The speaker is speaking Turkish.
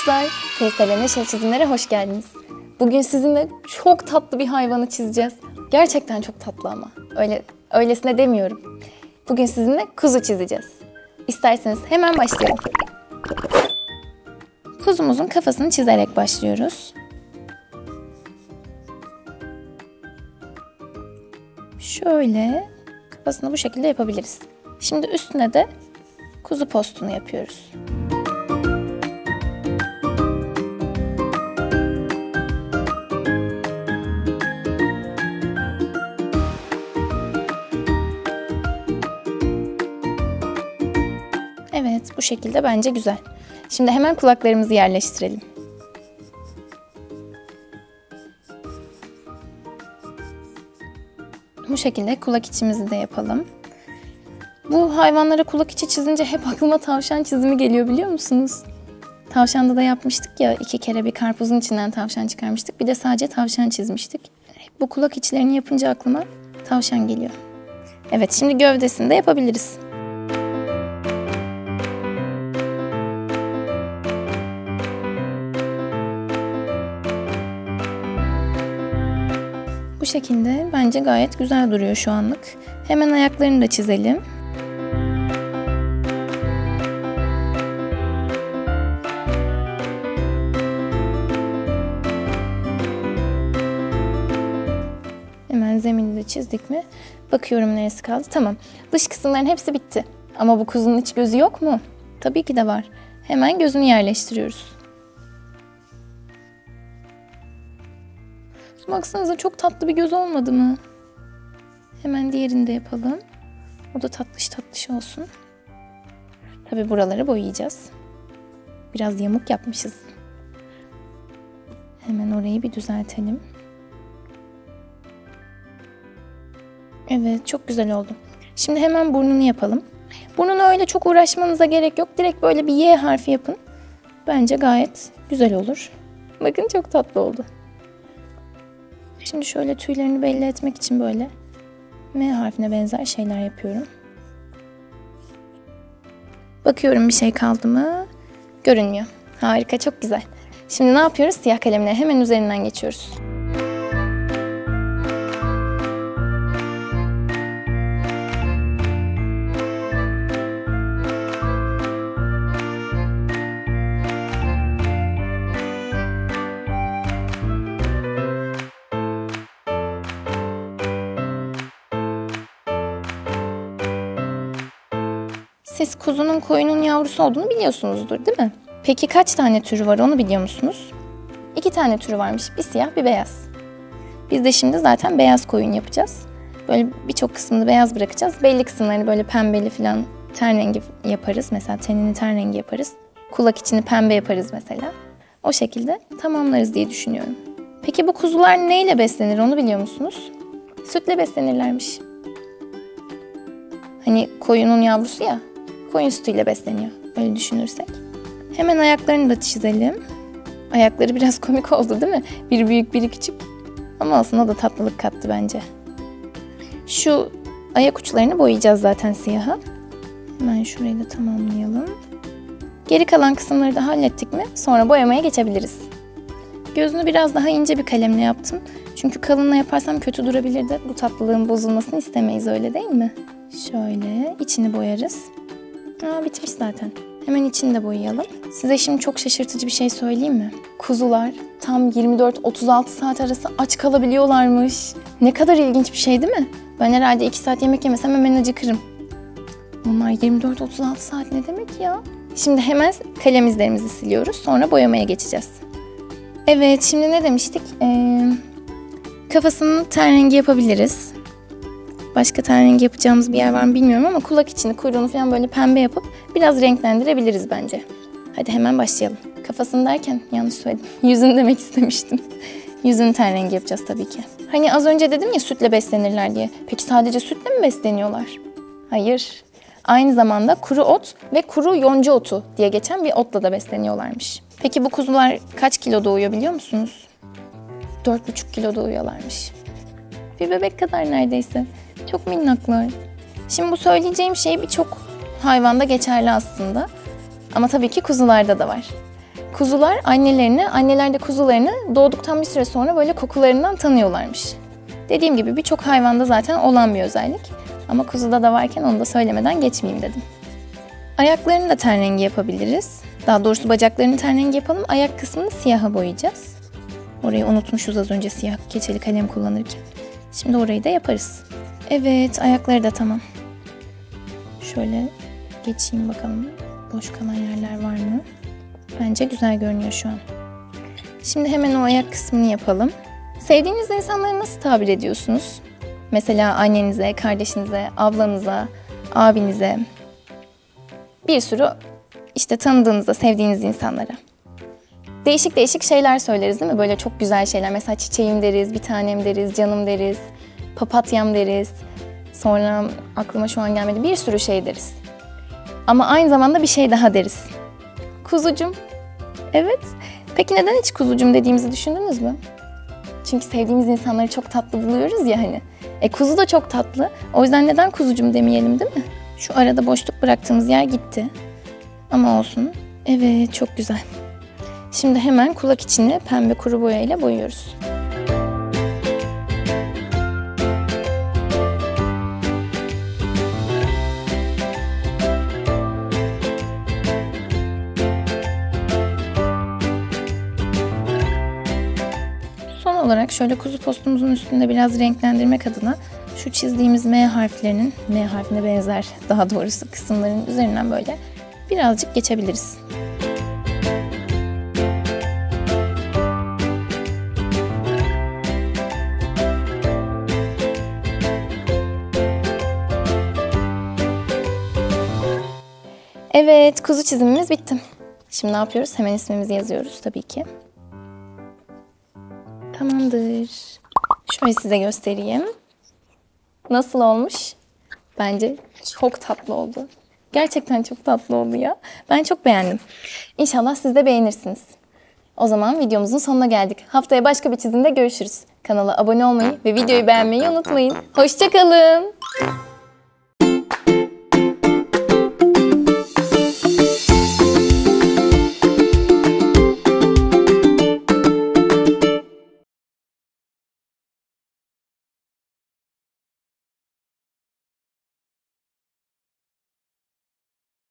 dostlar, Kevser Neşe Çizimler'e hoş geldiniz. Bugün sizinle çok tatlı bir hayvanı çizeceğiz. Gerçekten çok tatlı ama. Öylesine demiyorum. Bugün sizinle kuzu çizeceğiz. İsterseniz hemen başlayalım. Kuzumuzun kafasını çizerek başlıyoruz. Şöyle kafasını bu şekilde yapabiliriz. Şimdi üstüne de kuzu postunu yapıyoruz. Evet, bu şekilde bence güzel. Şimdi hemen kulaklarımızı yerleştirelim. Bu şekilde kulak içimizi de yapalım. Bu hayvanlara kulak içi çizince hep aklıma tavşan çizimi geliyor, biliyor musunuz? Tavşanda da yapmıştık ya, 2 kere bir karpuzun içinden tavşan çıkarmıştık. Bir de sadece tavşan çizmiştik. Hep bu kulak içlerini yapınca aklıma tavşan geliyor. Evet, şimdi gövdesini de yapabiliriz. Bu şekilde bence gayet güzel duruyor şu anlık. Hemen ayaklarını da çizelim. Hemen zemini de çizdik mi? Bakıyorum neresi kaldı. Tamam. Dış kısımların hepsi bitti. Ama bu kuzunun iç gözü yok mu? Tabii ki de var. Hemen gözünü yerleştiriyoruz. Baksanıza, çok tatlı bir göz olmadı mı? Hemen diğerini de yapalım. O da tatlış tatlış olsun. Tabii buraları boyayacağız. Biraz yamuk yapmışız. Hemen orayı bir düzeltelim. Evet, çok güzel oldu. Şimdi hemen burnunu yapalım. Burnunu öyle çok uğraşmanıza gerek yok. Direkt böyle bir Y harfi yapın. Bence gayet güzel olur. Bakın, çok tatlı oldu. Şimdi şöyle tüylerini belli etmek için böyle M harfine benzer şeyler yapıyorum. Bakıyorum bir şey kaldı mı? Görünmüyor. Harika, çok güzel. Şimdi ne yapıyoruz? Siyah kalemle hemen üzerinden geçiyoruz. Siz kuzunun koyunun yavrusu olduğunu biliyorsunuzdur, değil mi? Peki kaç tane türü var, onu biliyor musunuz? 2 tane türü varmış. Bir siyah, bir beyaz. Biz de şimdi zaten beyaz koyun yapacağız. Böyle birçok kısmını beyaz bırakacağız. Belli kısımlarını böyle pembeli falan ten rengi yaparız. Mesela tenini ten rengi yaparız. Kulak içini pembe yaparız mesela. O şekilde tamamlarız diye düşünüyorum. Peki bu kuzular neyle beslenir, onu biliyor musunuz? Sütle beslenirlermiş. Hani koyunun yavrusu ya. Koyun sütüyle besleniyor, öyle düşünürsek. Hemen ayaklarını da çizelim. Ayakları biraz komik oldu, değil mi? Biri büyük, biri küçük. Ama olsun, o da tatlılık kattı bence. Şu ayak uçlarını boyayacağız zaten siyaha. Hemen şurayı da tamamlayalım. Geri kalan kısımları da hallettik mi sonra boyamaya geçebiliriz. Gözünü biraz daha ince bir kalemle yaptım. Çünkü kalınla yaparsam kötü durabilirdi. Bu tatlılığın bozulmasını istemeyiz, öyle değil mi? Şöyle içini boyarız. Bitmiş zaten. Hemen içini de boyayalım. Size şimdi çok şaşırtıcı bir şey söyleyeyim mi? Kuzular tam 24-36 saat arası aç kalabiliyorlarmış. Ne kadar ilginç bir şey, değil mi? Ben herhalde 2 saat yemek yemesem hemen acıkırım. Bunlar 24-36 saat ne demek ya? Şimdi hemen kalem izlerimizi siliyoruz. Sonra boyamaya geçeceğiz. Evet, şimdi ne demiştik? Kafasını ten rengi yapabiliriz. Başka ten rengi yapacağımız bir yer var mı bilmiyorum ama kulak içini, kuyruğunu falan böyle pembe yapıp biraz renklendirebiliriz bence. Hadi hemen başlayalım. Kafasını derken yanlış söyledim. Yüzünü demek istemiştim. Yüzünü ten rengi yapacağız tabii ki. Hani az önce dedim ya sütle beslenirler diye. Peki sadece sütle mi besleniyorlar? Hayır. Aynı zamanda kuru ot ve kuru yonca otu diye geçen bir otla da besleniyorlarmış. Peki bu kuzular kaç kilo doğuyor biliyor musunuz? 4,5 kilo doğuyorlarmış. Bir bebek kadar neredeyse. Çok minnaklar. Şimdi bu söyleyeceğim şey birçok hayvanda geçerli aslında. Ama tabii ki kuzularda da var. Kuzular annelerini, anneler de kuzularını doğduktan bir süre sonra böyle kokularından tanıyorlarmış. Dediğim gibi birçok hayvanda zaten olan bir özellik. Ama kuzuda da varken onu da söylemeden geçmeyeyim dedim. Ayaklarını da ten rengi yapabiliriz. Daha doğrusu bacaklarını ten rengi yapalım. Ayak kısmını siyaha boyayacağız. Orayı unutmuşuz az önce siyah keçeli kalem kullanırken. Şimdi orayı da yaparız. Evet, ayakları da tamam. Şöyle geçeyim bakalım. Boş kalan yerler var mı? Bence güzel görünüyor şu an. Şimdi hemen o ayak kısmını yapalım. Sevdiğiniz insanları nasıl tabir ediyorsunuz? Mesela annenize, kardeşinize, ablanıza, abinize. Bir sürü işte tanıdığınızda, sevdiğiniz insanlara. Değişik değişik şeyler söyleriz değil mi? Böyle çok güzel şeyler. Mesela çiçeğim deriz, bir tanem deriz, canım deriz, papatyam deriz. Sonra aklıma şu an gelmedi. Bir sürü şey deriz. Ama aynı zamanda bir şey daha deriz. Kuzucum. Evet. Peki neden hiç kuzucum dediğimizi düşündünüz mü? Çünkü sevdiğimiz insanları çok tatlı buluyoruz ya hani. Kuzu da çok tatlı. O yüzden neden kuzucum demeyelim değil mi? Şu arada boşluk bıraktığımız yer gitti. Ama olsun. Evet, çok güzel. Şimdi hemen kulak içini pembe kuru boyayla boyuyoruz. Son olarak şöyle kuzu postumuzun üstünde biraz renklendirmek adına şu çizdiğimiz M harflerinin, M harfine benzer daha doğrusu kısımların üzerinden böyle birazcık geçebiliriz. Evet, kuzu çizimimiz bitti. Şimdi ne yapıyoruz? Hemen ismimizi yazıyoruz tabii ki. Tamamdır. Şöyle size göstereyim. Nasıl olmuş? Bence çok tatlı oldu. Gerçekten çok tatlı oldu ya. Ben çok beğendim. İnşallah siz de beğenirsiniz. O zaman videomuzun sonuna geldik. Haftaya başka bir çizimde görüşürüz. Kanala abone olmayı ve videoyu beğenmeyi unutmayın. Hoşça kalın.